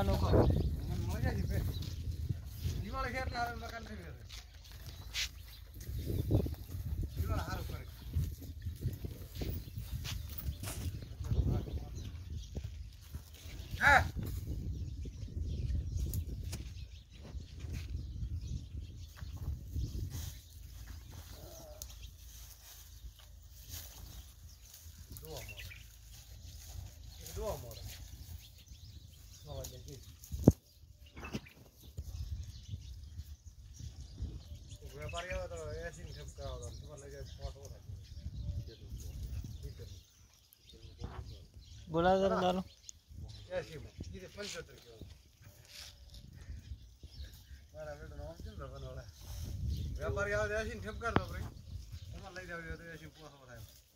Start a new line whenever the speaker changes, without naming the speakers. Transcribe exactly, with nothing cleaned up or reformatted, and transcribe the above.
અનોખો
મજા છે બે દિવાળી ખેર ના મકાન થઈ ગયું દિવાળ હારું કરે હા દો મોર નવા જલ્દી વેપારી આવે તો એસી ની ઠપ કરાવતો તમારે લઈ જાય સ્પોટ ઓર
બોલા જરા ચાલો
એસી માં ઈ પંચોતેર કિલો મારા બેટો નામ છે ને બનવાળા વેપારી આવે તો એસી ની ઠપ કરતો ભાઈ તમારે લઈ જાવ તો એસી પોસો થાય